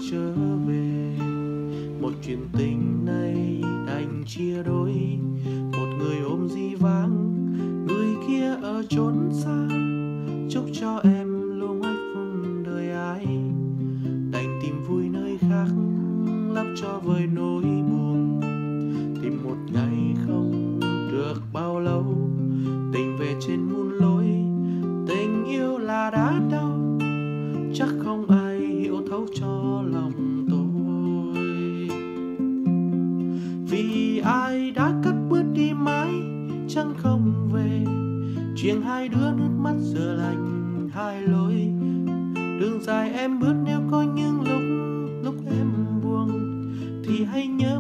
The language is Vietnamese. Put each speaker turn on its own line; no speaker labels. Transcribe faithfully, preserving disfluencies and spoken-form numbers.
trở về. Một chuyện tình này đành chia đôi, một người ôm dĩ vãng, người kia ở chốn xa. Chúc cho em luôn hạnh phúc đời ai, đành tìm vui nơi khác lấp cho vơi nỗi buồn. Tìm một ngày không được bao lâu, tình về trên muôn lối. Tình yêu là đã đau, chắc không ai hiểu thấu cho lòng tôi. Vì ai đã cất bước đi mãi chẳng không về, chuyện hai đứa nước mắt giờ lạnh hai lối. Đường dài em bước nếu có những lúc lúc em buồn thì hãy nhớ